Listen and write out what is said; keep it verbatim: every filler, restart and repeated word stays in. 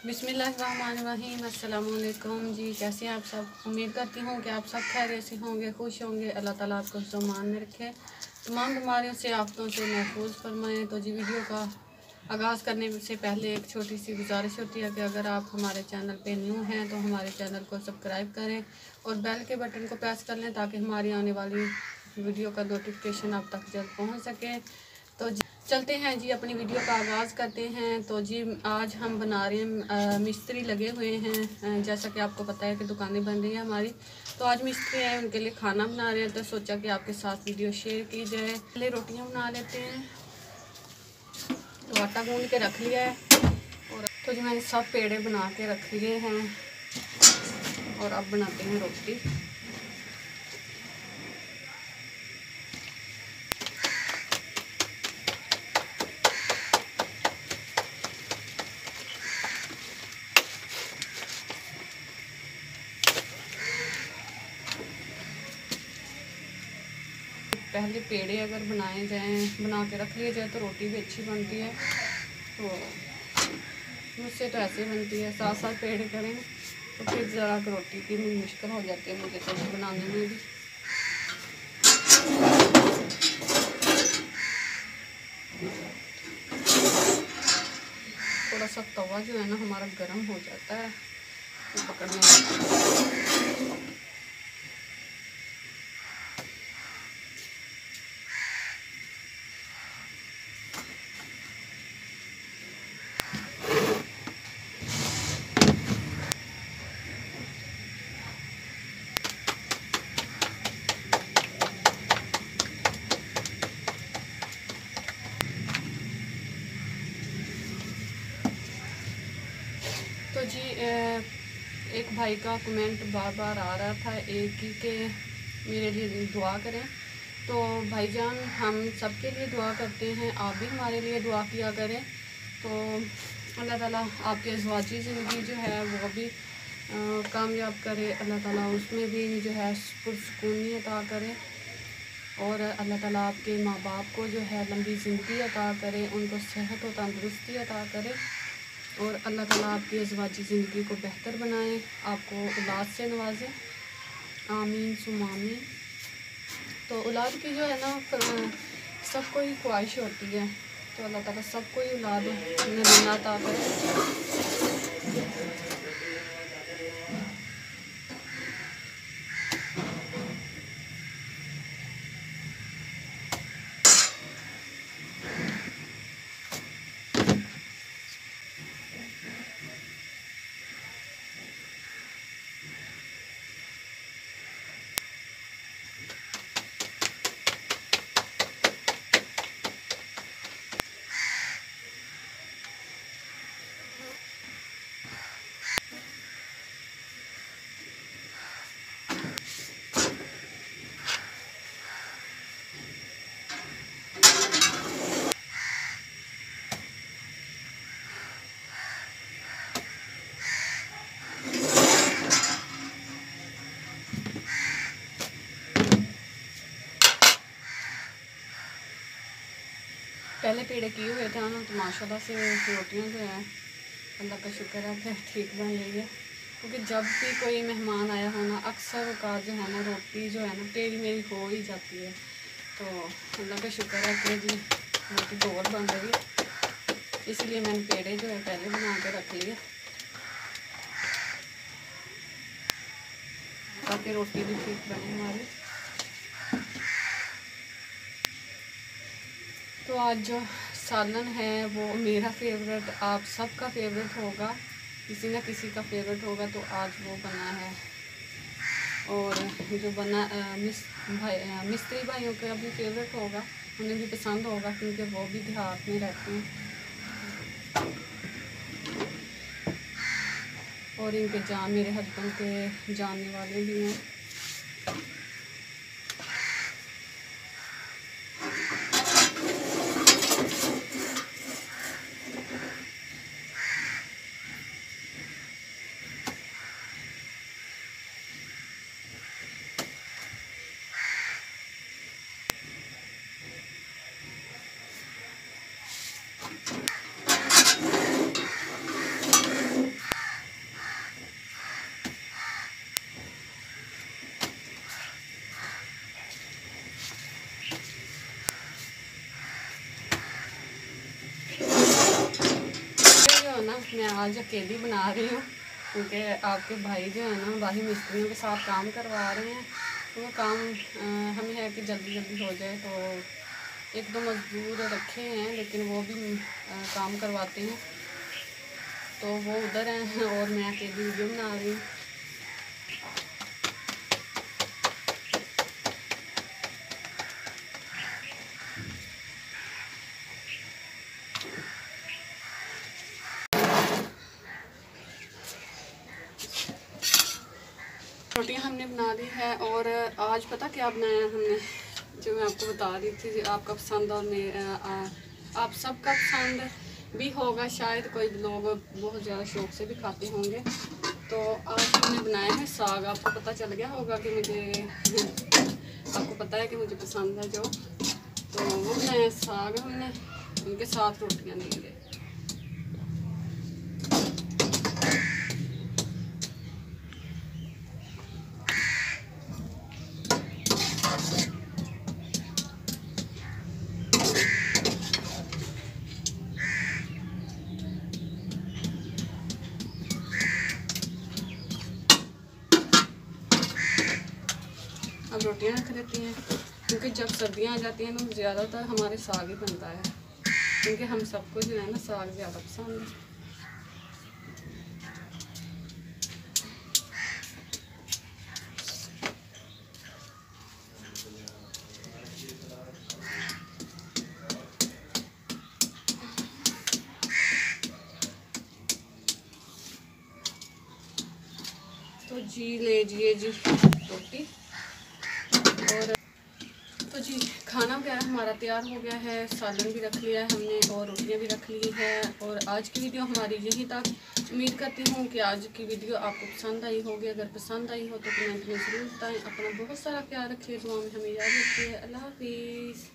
बिस्मिल्लाहिर्रहमानिर्रहीम। अस्सलाम वालेकुम जी, कैसे हैं आप सब। उम्मीद करती हूँ कि आप सब खैरियत से होंगे, खुश होंगे। अल्लाह ताला आपको मान में रखे, तमाम बीमारियों से, आफतों से महफूज फरमाएँ। तो जी वीडियो का आगाज़ करने से पहले एक छोटी सी गुजारिश होती है कि अगर आप हमारे चैनल पे न्यू हैं तो हमारे चैनल को सब्सक्राइब करें और बेल के बटन को प्रेस कर लें ताकि हमारी आने वाली वीडियो का नोटिफिकेशन आप तक जल्द पहुँच सके। तो चलते हैं जी, अपनी वीडियो का आगाज़ करते हैं। तो जी आज हम बना रहे हैं, मिस्त्री लगे हुए हैं। जैसा कि आपको पता है कि दुकानें बन रही हैं हमारी, तो आज मिस्त्री हैं, उनके लिए खाना बना रहे हैं। तो सोचा कि आपके साथ वीडियो शेयर की जाए। पहले रोटियां बना लेते हैं। तो आटा गूंद के रख लिया है और तो जी मैंने सब पेड़े बना के रख लिए हैं और अब बनाते हैं रोटी। पहले पेड़े अगर बनाए जाएं, बना के रख लिए जाए तो रोटी भी अच्छी बनती है। तो मुझसे तो ऐसे बनती है, साथ साथ पेड़े करें तो फिर ज़रा रोटी की मुश्किल हो जाती है मुझे तो बनाने में भी। थोड़ा सा तवा जो है ना हमारा गर्म हो जाता है तो पकड़ने में। तो जी एक भाई का कमेंट बार बार आ रहा था एक ही के मेरे लिए दुआ करें। तो भाईजान हम सबके लिए दुआ करते हैं, आप भी हमारे लिए दुआ किया करें। तो अल्लाह ताला आपके अज़वाजी ज़िंदगी जो है वो भी कामयाब करे, अल्लाह ताला उसमें भी जो है पुरसुकूनी अता करे और अल्लाह ताला आपके माँ बाप को जो है लंबी ज़िंदगी अता करे, उनको सेहत और तंदुरुस्ती अता करे और अल्लाह ताला आपकी अज़वाजी ज़िंदगी को बेहतर बनाए, आपको औलाद से नवाजे। आमीन सुम आमीन। तो औलाद की जो है ना सबको ही ख्वाहिश होती है, तो अल्लाह ताला सबको ही औलाद नगीना अता करे। पहले पेड़े किए हुए थे ना तो माशाल्लाह से रोटियां जो है अल्लाह का शुक्र है कि ठीक बन रही है। क्योंकि जब भी कोई मेहमान आया हो ना अक्सर का जो है ना रोटी जो है ना टेढ़ी मेरी हो ही जाती है। तो अल्लाह का शुक्र है कि जी रोटी गोल बन रही है, इसलिए मैंने पेड़े जो है पहले बना के रख लिए ताकि रोटी भी ठीक बने हमारी। तो आज जो सालन है वो मेरा फेवरेट, आप सबका फेवरेट होगा, किसी न किसी का फेवरेट होगा। तो आज वो बना है और जो बना आ, मिस भाई आ, मिस्त्री भाइयों का भी फेवरेट होगा, उन्हें भी पसंद होगा क्योंकि वो भी देहात में रहते हैं और इनके जान मेरे हस्बैंड के जानने वाले भी हैं। आज अकेली बना रही हूँ क्योंकि आपके भाई जो है ना बाहरी मिस्त्रियों के साथ काम करवा रहे हैं। तो वो काम आ, हमें है कि जल्दी जल्दी हो जाए, तो एक दो मजदूर रखे हैं लेकिन वो भी आ, काम करवाते हैं। तो वो उधर हैं और मैं अकेली वीडियो बना रही हूँ। रोटियां हमने बना ली है और आज पता क्या बनाया हमने, जो मैं आपको बता रही थी, आपका पसंद और मैं आप सबका पसंद भी होगा शायद, कोई लोग बहुत ज़्यादा शौक से भी खाते होंगे। तो आज हमने बनाया है साग। आपको पता चल गया होगा कि मुझे आपको पता है कि मुझे पसंद है जो, तो वो बनाया साग हमने, उनके साथ रोटियां लेंगे। अब रोटियां रख देती हैं क्योंकि जब सर्दियां आ जाती हैं तो ज़्यादातर हमारे साग ही बनता है, क्योंकि हम सबको जो है ना साग ज़्यादा पसंद है। तो जी लीजिए जी रोटी, और तो जी खाना वगैरह हमारा तैयार हो गया है, सालन भी रख लिया है हमने और रोटियां भी रख ली है। और आज की वीडियो हमारी यहीं तक। उम्मीद करती हूँ कि आज की वीडियो आपको पसंद आई होगी। अगर पसंद आई हो तो कमेंट में ज़रूर बताएं। अपना बहुत सारा ख्याल रखिए, दुआ में हमें याद रखिए। अल्लाह हाफिज़।